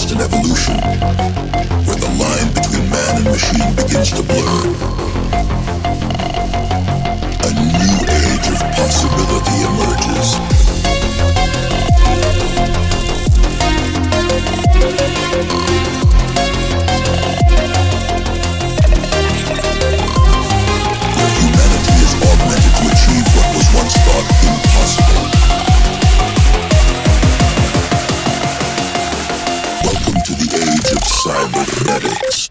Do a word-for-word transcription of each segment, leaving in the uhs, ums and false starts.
lost in evolution, where the line between man and machine begins to blur. A new age of possibility emerges. Where humanity is augmented to achieve what was once thought impossible. Welcome to the age of cybernetics.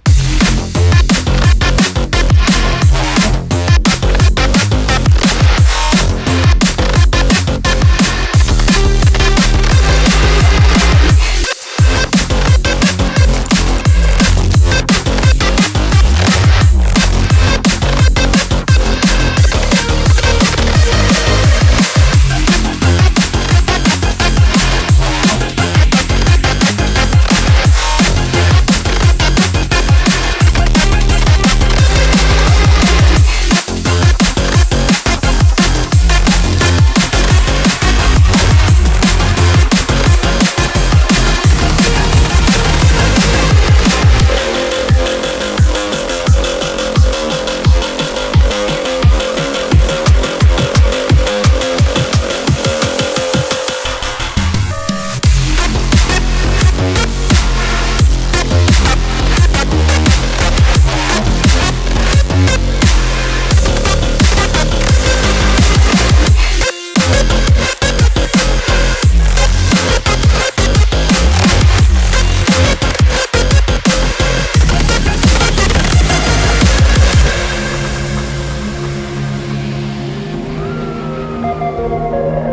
Thank you.